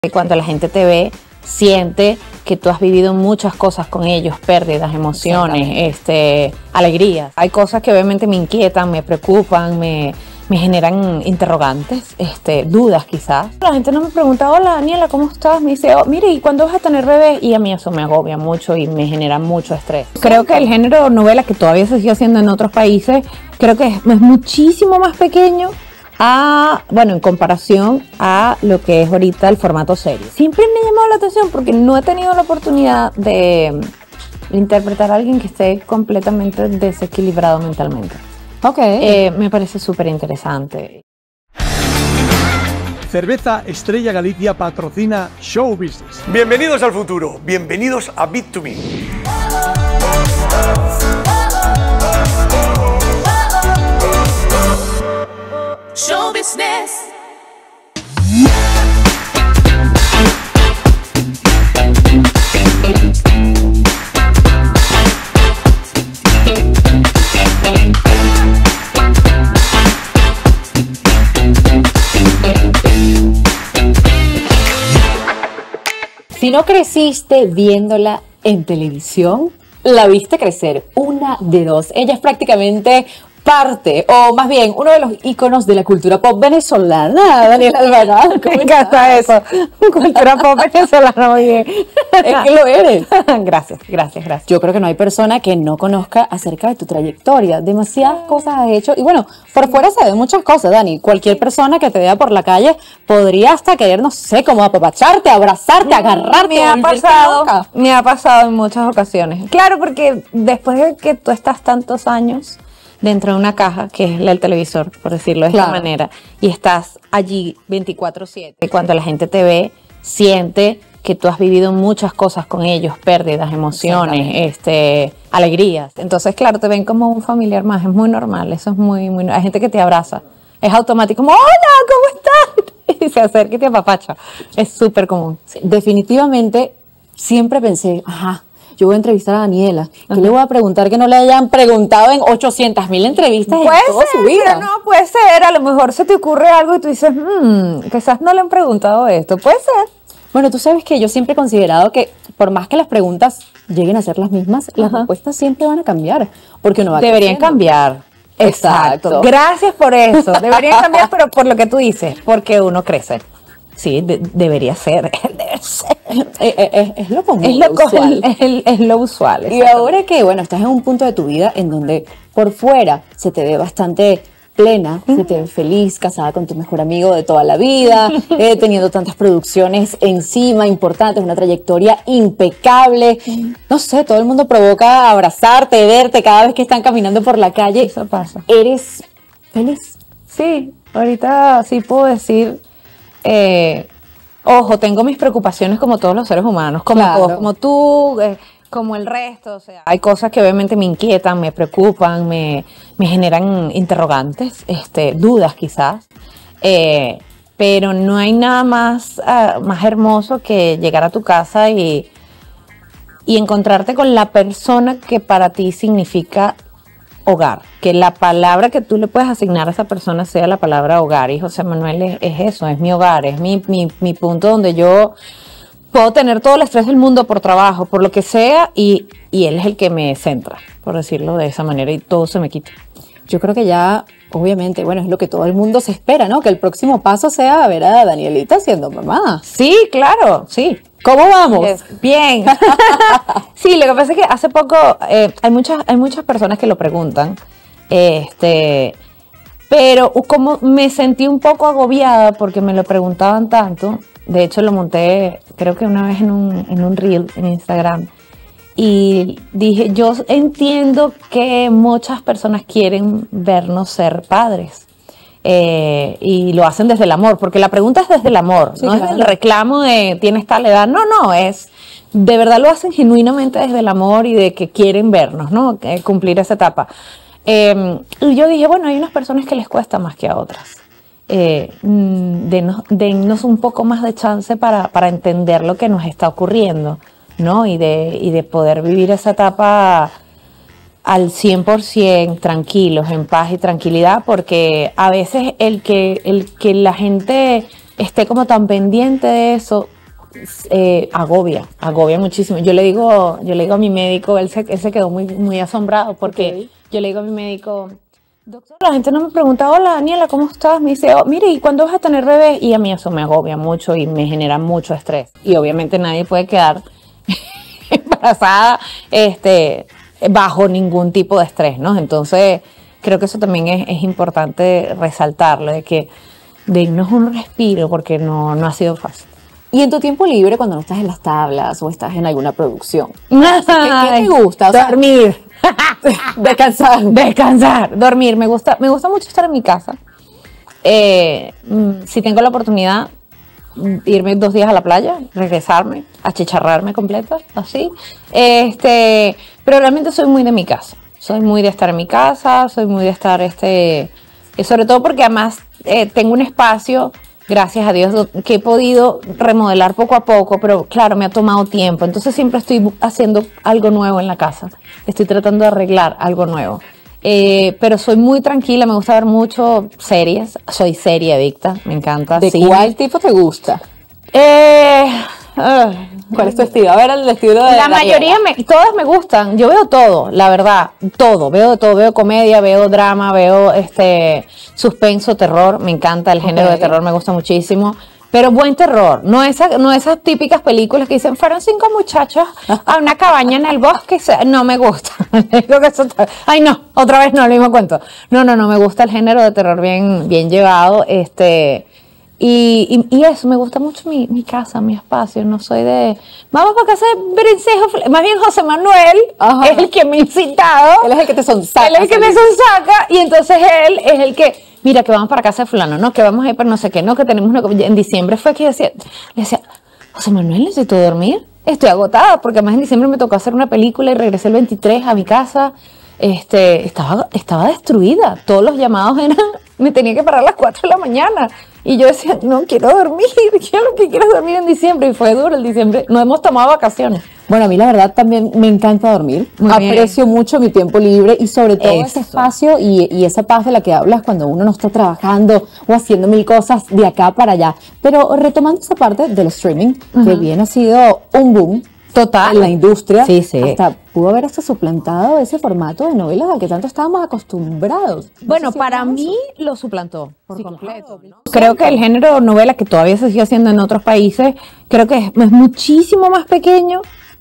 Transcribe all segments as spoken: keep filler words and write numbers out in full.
Cuando la gente te ve, siente que tú has vivido muchas cosas con ellos, pérdidas, emociones, este, alegrías. Hay cosas que obviamente me inquietan, me preocupan, me, me generan interrogantes, este, dudas quizás. La gente no me pregunta, hola Daniela, ¿cómo estás? Me dice, oh, mire, ¿y cuándo vas a tener bebé? Y a mí eso me agobia mucho y me genera mucho estrés. Creo que el género novela, que todavía se sigue haciendo en otros países, creo que es, es muchísimo más pequeño a, bueno, en comparación a lo que es ahorita el formato serie. Siempre me ha llamado la atención porque no he tenido la oportunidad de interpretar a alguien que esté completamente desequilibrado mentalmente. Ok. Eh, me parece súper interesante. Cerveza Estrella Galicia patrocina Show Business. Bienvenidos al futuro, bienvenidos a Bit to Me. Show business. Si no creciste viéndola en televisión, la viste crecer. Una de dos. Ella es prácticamente parte, o más bien, uno de los íconos de la cultura pop venezolana, Daniela Alvarado. Me encanta eso. Cultura pop venezolana, muy bien. Es que lo eres. Gracias, gracias, gracias. Yo creo que no hay persona que no conozca acerca de tu trayectoria. Demasiadas cosas has hecho. Y bueno, por fuera se ven muchas cosas, Dani. Cualquier persona que te vea por la calle podría hasta querer, no sé, como apapacharte, abrazarte, agarrarte. Me ha pasado, me ha pasado en muchas ocasiones. Claro, porque después de que tú estás tantos años dentro de una caja, que es el televisor, por decirlo de Claro. esta manera, y estás allí veinticuatro siete. Cuando la gente te ve, siente que tú has vivido muchas cosas con ellos, pérdidas, emociones, este, alegrías. Entonces, claro, te ven como un familiar más, es muy normal, eso es muy, muy, hay gente que te abraza, es automático, como, hola, ¿cómo estás? Y se acerca y te apapacha, es súper común. Definitivamente, siempre pensé, ajá, yo voy a entrevistar a Daniela. ¿Qué le voy a preguntar que no le hayan preguntado en ochocientas mil entrevistas en Puede toda ser, su vida? pero no, puede ser, a lo mejor se te ocurre algo y tú dices, mmm, quizás no le han preguntado esto, puede ser. Bueno, tú sabes que yo siempre he considerado que por más que las preguntas lleguen a ser las mismas, las Ajá. respuestas siempre van a cambiar, porque uno va Deberían creciendo. cambiar. Exacto. Gracias por eso. Deberían cambiar, pero por lo que tú dices, porque uno crece. Sí, de- debería ser. Debe ser. Eh, eh, eh, es lo común, Es lo, co- usual. es, el- es lo usual. Y exactamente. ahora que, bueno, estás en un punto de tu vida en donde por fuera se te ve bastante plena, se te ve feliz, casada con tu mejor amigo de toda la vida, eh, teniendo tantas producciones encima importantes, una trayectoria impecable. No sé, todo el mundo provoca abrazarte, verte cada vez que están caminando por la calle. Eso pasa. ¿Eres feliz? Sí, ahorita sí puedo decir, eh, ojo, tengo mis preocupaciones como todos los seres humanos, como Claro. todos, como tú, eh, como el resto. O sea, hay cosas que obviamente me inquietan, me preocupan, me, me generan interrogantes, este, dudas quizás, eh, pero no hay nada más, ah, más hermoso que llegar a tu casa y, y encontrarte con la persona que para ti significa hogar, que la palabra que tú le puedes asignar a esa persona sea la palabra hogar. Y José Manuel es, es eso, es mi hogar, es mi, mi, mi punto donde yo puedo tener todo el estrés del mundo por trabajo, por lo que sea, y, y él es el que me centra, por decirlo de esa manera, y todo se me quita. Yo creo que ya, obviamente, bueno, es lo que todo el mundo se espera, ¿no? Que el próximo paso sea ver a Danielita siendo mamá. Sí, claro, sí. ¿Cómo vamos? Bien. Sí, lo que pasa es que hace poco eh, hay muchas hay muchas personas que lo preguntan, este, pero como me sentí un poco agobiada porque me lo preguntaban tanto. De hecho, lo monté, creo que una vez en un en un reel en Instagram, y dije, yo entiendo que muchas personas quieren vernos ser padres. Eh, y lo hacen desde el amor, porque la pregunta es desde el amor, Sí, no es claro. el reclamo de tienes tal edad, no, no, es de verdad lo hacen genuinamente desde el amor y de que quieren vernos, ¿no? Eh, cumplir esa etapa. Eh, y yo dije, bueno, hay unas personas que les cuesta más que a otras. Eh, mm, denos, dennos un poco más de chance para, para entender lo que nos está ocurriendo, ¿no? Y de, y de poder vivir esa etapa al cien por ciento tranquilos, en paz y tranquilidad, porque a veces el que, el que la gente esté como tan pendiente de eso, eh, agobia, agobia muchísimo. Yo le digo, yo le digo a mi médico, él se, él se quedó muy, muy asombrado porque okay. Yo le digo a mi médico, doctor, la gente no me pregunta, hola Daniela, ¿cómo estás? Me dice, oh, mire, ¿y cuándo vas a tener bebé? Y a mí eso me agobia mucho y me genera mucho estrés. Y obviamente nadie puede quedar embarazada este, bajo ningún tipo de estrés, ¿no? Entonces, creo que eso también es, es importante resaltarlo, de que denos un respiro porque no, no ha sido fácil. Y en tu tiempo libre, cuando no estás en las tablas o estás en alguna producción, ¿qué, qué te gusta? O sea, dormir. Descansar. Descansar, dormir. Me gusta, me gusta mucho estar en mi casa. Eh, si tengo la oportunidad, irme dos días a la playa, regresarme, achicharrarme completa, así. Este, pero realmente soy muy de mi casa. Soy muy de estar en mi casa, soy muy de estar, este, sobre todo porque además eh, tengo un espacio, gracias a Dios, que he podido remodelar poco a poco, pero claro, me ha tomado tiempo. Entonces siempre estoy haciendo algo nuevo en la casa. Estoy tratando de arreglar algo nuevo. Eh, pero soy muy tranquila, me gusta ver mucho series. Soy serie adicta, me encanta. ¿De cine. cuál tipo te gusta? Eh, uh, ¿Cuál es tu estilo? A ver, el estilo de la mayoría, me, todas me gustan. Yo veo todo, la verdad, todo. Veo de todo, veo comedia, veo drama, veo este suspenso, terror. Me encanta el okay. género de terror, me gusta muchísimo. Pero buen terror, no esas, no esas típicas películas que dicen, fueron cinco muchachos a una cabaña en el bosque. No me gusta. Digo que eso, ay no, otra vez no, lo mismo cuento. No, no, no, me gusta el género de terror bien, bien llevado. Este... Y, y, y eso, me gusta mucho mi, mi casa, mi espacio. No soy de, vamos para casa de Brincejo. Más bien José Manuel Ajá. es el que me ha incitado. Él es el que te sonsaca. Él es el que me sonsaca. Y entonces él es el que, mira, que vamos para casa de fulano, no, que vamos a ir para no sé qué, no, que tenemos una... En diciembre fue que yo decía, le decía, José Manuel, necesito dormir. Estoy agotada, porque además en diciembre me tocó hacer una película y regresé el veintitrés a mi casa. Este, estaba, estaba destruida. Todos los llamados eran, me tenía que parar a las cuatro de la mañana. Y yo decía, no, quiero dormir, yo lo que quiero es dormir en diciembre. Y fue duro el diciembre, no hemos tomado vacaciones. Bueno, a mí la verdad también me encanta dormir. Muy Aprecio bien. mucho mi tiempo libre y sobre todo Eso. ese espacio y, y esa paz de la que hablas cuando uno no está trabajando o haciendo mil cosas de acá para allá. Pero retomando esa parte del streaming, uh-huh. que bien ha sido un boom total en la industria, sí, sí. hasta pudo haber hasta suplantado ese formato de novelas al que tanto estábamos acostumbrados. No bueno, si para mí eso. lo suplantó por sí, completo. Claro. Creo que el género novela, que todavía se sigue haciendo en otros países, creo que es, es muchísimo más pequeño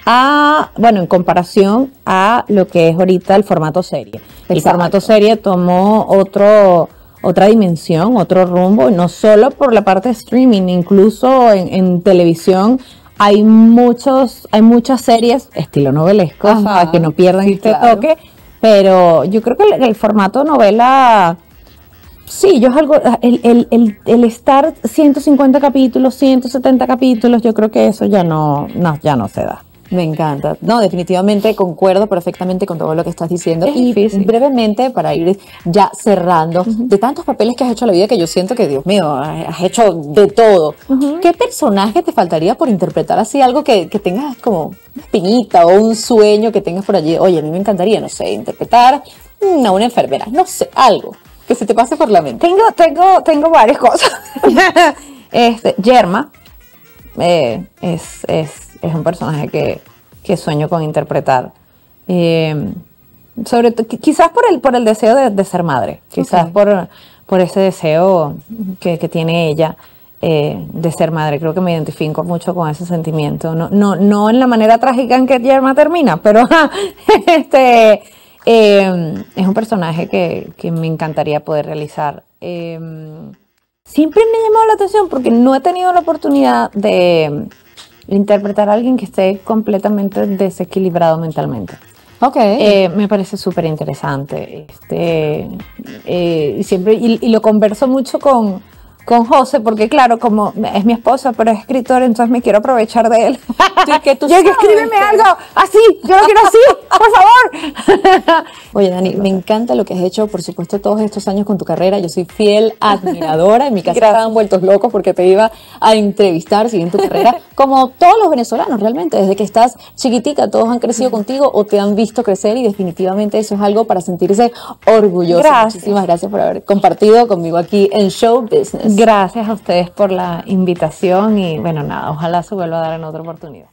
a, bueno, en comparación a lo que es ahorita el formato serie. Exacto. El formato serie tomó otro... otra dimensión, otro rumbo, no solo por la parte de streaming, incluso en, en televisión hay muchos, hay muchas series estilo novelesco, ¿sabes? Que no pierdan sí, este claro. toque, pero yo creo que el, el formato novela, sí, yo es algo, el, el, el, el estar ciento cincuenta capítulos, ciento setenta capítulos, yo creo que eso ya no, no, ya no se da. Me encanta. No, definitivamente concuerdo perfectamente con todo lo que estás diciendo. Es y difícil. brevemente, para ir ya cerrando, uh-huh. de tantos papeles que has hecho en la vida que yo siento que, Dios mío, has hecho de todo. Uh-huh. ¿Qué personaje te faltaría por interpretar así algo que, que tengas como una espinita o un sueño que tengas por allí? Oye, a mí me encantaría, no sé, interpretar a una enfermera, no sé, algo que se te pase por la mente. Tengo, tengo, tengo varias cosas. este, Yerma eh, es... es es un personaje que, que sueño con interpretar. Eh, sobre todo, quizás por el, por el deseo de, de ser madre, quizás okay. por, por ese deseo que, que tiene ella eh, de ser madre. Creo que me identifico mucho con ese sentimiento. No, no, no en la manera trágica en que Yerma termina, pero este, eh, es un personaje que, que me encantaría poder realizar. Eh, siempre me ha llamado la atención porque no he tenido la oportunidad de interpretar a alguien que esté completamente desequilibrado mentalmente. Okay. Eh, me parece súper interesante. Este, eh, y, siempre, y, y lo converso mucho con, con José, porque claro, como es mi esposa, pero es escritor, entonces me quiero aprovechar de él. ¿Qué tú yo que escríbeme que... algo así, yo lo quiero así, por favor. Oye, Dani, me encanta lo que has hecho, por supuesto, todos estos años con tu carrera. Yo soy fiel admiradora. En mi casa Gracias. Estaban vueltos locos porque te iba a entrevistar siguiendo tu carrera, como todos los venezolanos realmente. Desde que estás chiquitica, todos han crecido contigo o te han visto crecer y definitivamente eso es algo para sentirse orgulloso. Gracias. Muchísimas gracias por haber compartido conmigo aquí en Show Business. Gracias a ustedes por la invitación y bueno, nada, ojalá se vuelva a dar en otra oportunidad.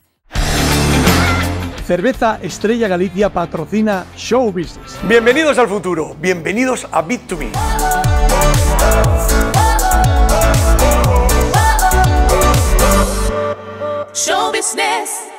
Cerveza Estrella Galicia patrocina Show Business. Bienvenidos al futuro, bienvenidos a Bit to Me. Show business.